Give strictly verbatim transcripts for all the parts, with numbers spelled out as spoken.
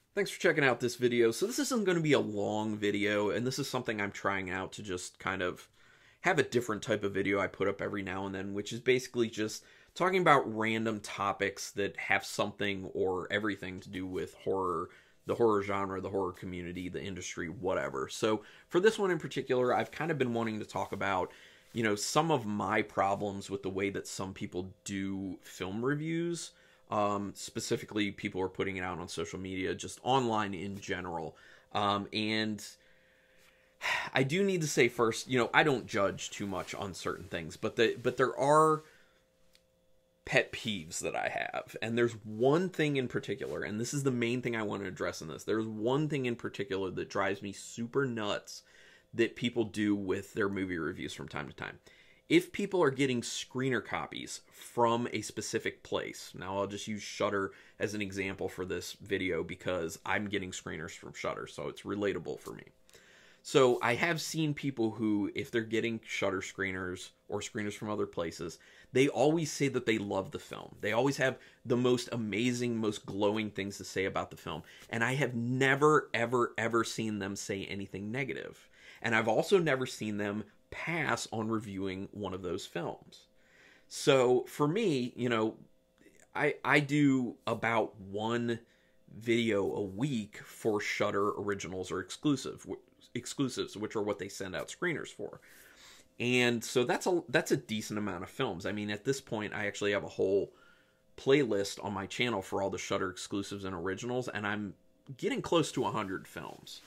Thanks for checking out this video. So this isn't going to be a long video, and this is something I'm trying out to just kind of have a different type of video I put up every now and then, which is basically just talking about random topics that have something or everything to do with horror, the horror genre, the horror community, the industry, whatever. So for this one in particular, I've kind of been wanting to talk about, you know, some of my problems with the way that some people do film reviews. Um, specifically, people are putting it out on social media, just online in general. Um, and I do need to say first, you know, I don't judge too much on certain things, but the, but there are pet peeves that I have. And there's one thing in particular, and this is the main thing I want to address in this. There's one thing in particular that drives me super nuts that people do with their movie reviews from time to time. If people are getting screener copies from a specific place, now I'll just use Shudder as an example for this video because I'm getting screeners from Shudder, so it's relatable for me. So I have seen people who, if they're getting Shudder screeners or screeners from other places, they always say that they love the film. They always have the most amazing, most glowing things to say about the film. And I have never, ever, ever seen them say anything negative. And I've also never seen them pass on reviewing one of those films. So for me, you know, I I do about one video a week for Shudder originals or exclusive exclusives, which are what they send out screeners for. And so that's a that's a decent amount of films. I mean, at this point, I actually have a whole playlist on my channel for all the Shudder exclusives and originals, and I'm getting close to one hundred films.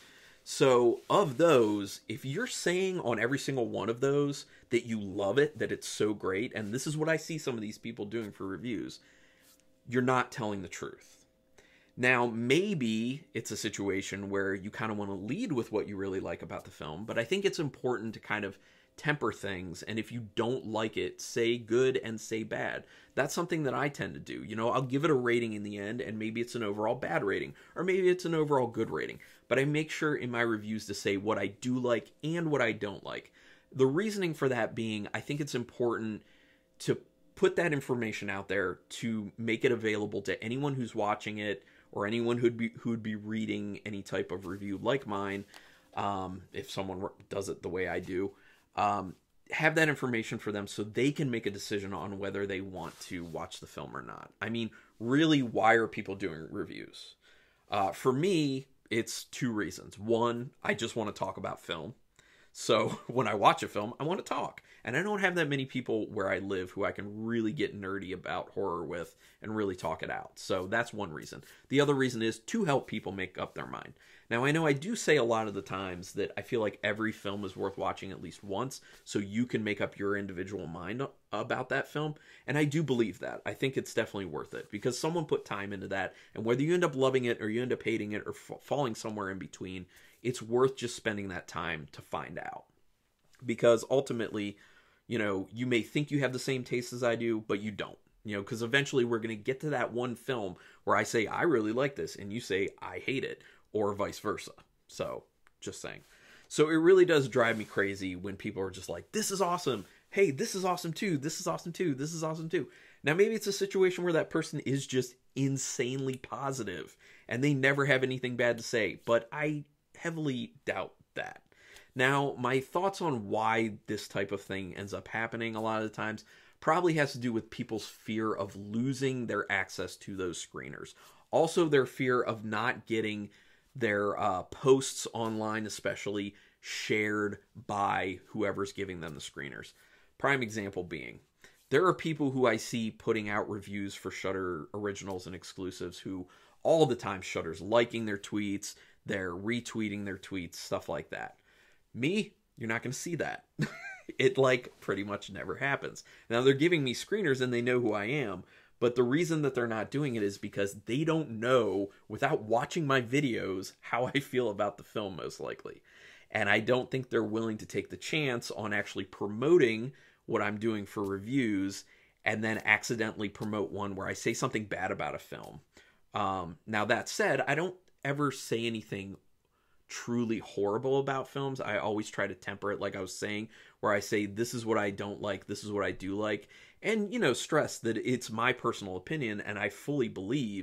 So of those, if you're saying on every single one of those that you love it, that it's so great, and this is what I see some of these people doing for reviews, you're not telling the truth. Now, maybe it's a situation where you kind of want to lead with what you really like about the film, but I think it's important to kind of temper things, and if you don't like it, say good and say bad. That's something that I tend to do. You know, I'll give it a rating in the end, and maybe it's an overall bad rating, or maybe it's an overall good rating. But I make sure in my reviews to say what I do like and what I don't like. The reasoning for that being, I think it's important to put that information out there to make it available to anyone who's watching it, or anyone who'd be who'd be reading any type of review like mine, um, if someone does it the way I do. Um, have that information for them so they can make a decision on whether they want to watch the film or not. I mean, really, why are people doing reviews? Uh, for me, it's two reasons. One, I just want to talk about film. So when I watch a film, I want to talk. And I don't have that many people where I live who I can really get nerdy about horror with and really talk it out. So that's one reason. The other reason is to help people make up their mind. Now, I know I do say a lot of the times that I feel like every film is worth watching at least once so you can make up your individual mind about that film. And I do believe that. I think it's definitely worth it because someone put time into that. And whether you end up loving it or you end up hating it or f- falling somewhere in between, it's worth just spending that time to find out. Because ultimately, you know, you may think you have the same taste as I do, but you don't. You know, because eventually we're going to get to that one film where I say, I really like this, and you say, I hate it, or vice versa. So, just saying. So it really does drive me crazy when people are just like, this is awesome. Hey, this is awesome too. This is awesome too. This is awesome too. Now, maybe it's a situation where that person is just insanely positive, and they never have anything bad to say, but I heavily doubt that. Now, my thoughts on why this type of thing ends up happening a lot of the times probably has to do with people's fear of losing their access to those screeners. Also, their fear of not getting their uh, posts online, especially, shared by whoever's giving them the screeners. Prime example being, there are people who I see putting out reviews for Shudder originals and exclusives who all the time Shudder's liking their tweets, they're retweeting their tweets, stuff like that. Me, you're not going to see that. It, like, pretty much never happens. Now, they're giving me screeners and they know who I am, but the reason that they're not doing it is because they don't know, without watching my videos, how I feel about the film, most likely. And I don't think they're willing to take the chance on actually promoting what I'm doing for reviews and then accidentally promote one where I say something bad about a film. Um, now, that said, I don't ever say anything truly horrible about films. I always try to temper it, like I was saying, where I say, this is what I don't like, this is what I do like, and, you know, stress that it's my personal opinion, and I fully believe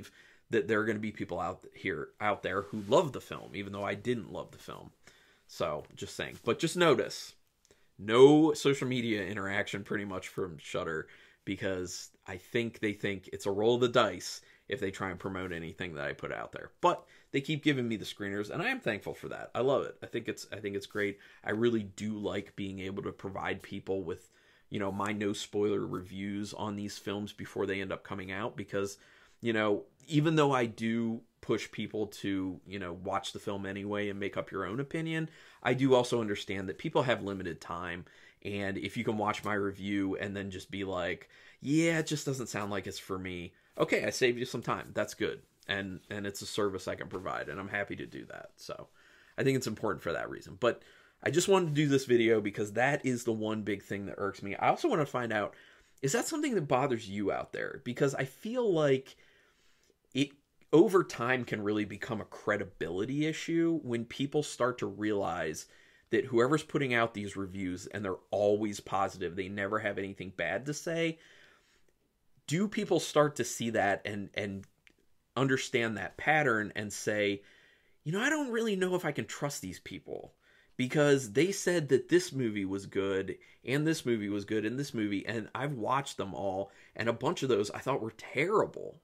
that there are going to be people out here out there who love the film, even though I didn't love the film. So, just saying. But just notice, no social media interaction pretty much from Shudder, because I think they think it's a roll of the dice if they try and promote anything that I put out there. But they keep giving me the screeners, and I am thankful for that. I love it. I think it's I think it's great. I really do like being able to provide people with, you know, my no spoiler reviews on these films before they end up coming out, because, you know, even though I do push people to, you know, watch the film anyway and make up your own opinion, I do also understand that people have limited time, and if you can watch my review and then just be like, yeah, it just doesn't sound like it's for me, okay, I saved you some time. That's good. And and it's a service I can provide, and I'm happy to do that. So I think it's important for that reason. But I just wanted to do this video because that is the one big thing that irks me. I also want to find out, is that something that bothers you out there? Because I feel like it over time can really become a credibility issue when people start to realize that whoever's putting out these reviews, and they're always positive, they never have anything bad to say. Do people start to see that and and understand that pattern and say, you know, I don't really know if I can trust these people, because they said that this movie was good, and this movie was good, and this movie, and I've watched them all, and a bunch of those I thought were terrible.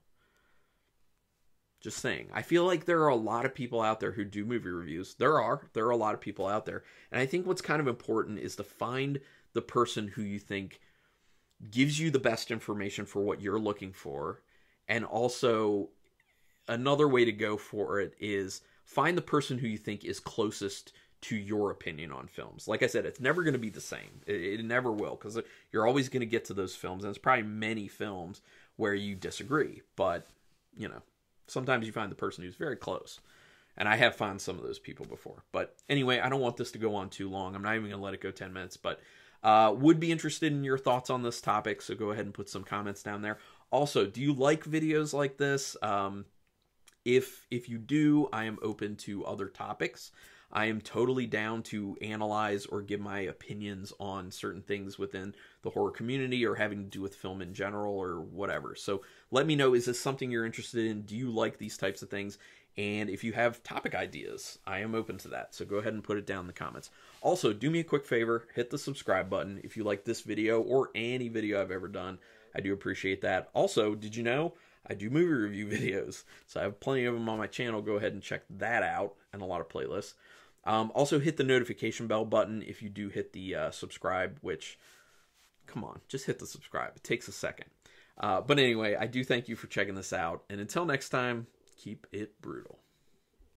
Just saying. I feel like there are a lot of people out there who do movie reviews. There are. There are a lot of people out there. And I think what's kind of important is to find the person who you think gives you the best information for what you're looking for. And also, another way to go for it is find the person who you think is closest to your opinion on films. Like I said, it's never going to be the same. It, it never will, because you're always going to get to those films, and it's probably many films where you disagree. But, you know, sometimes you find the person who's very close. And I have found some of those people before. But anyway, I don't want this to go on too long. I'm not even going to let it go ten minutes. But uh, would be interested in your thoughts on this topic, so go ahead and put some comments down there. Also, do you like videos like this? Um, if, if you do, I am open to other topics. I am totally down to analyze or give my opinions on certain things within the horror community, or having to do with film in general, or whatever. So let me know, is this something you're interested in? Do you like these types of things? And if you have topic ideas, I am open to that. So go ahead and put it down in the comments. Also, do me a quick favor, hit the subscribe button if you like this video or any video I've ever done. I do appreciate that. Also, did you know I do movie review videos? So I have plenty of them on my channel. Go ahead and check that out, and a lot of playlists. Um, also, hit the notification bell button if you do hit the uh, subscribe, which, come on, just hit the subscribe. It takes a second. Uh, but anyway, I do thank you for checking this out. And until next time, keep it brutal.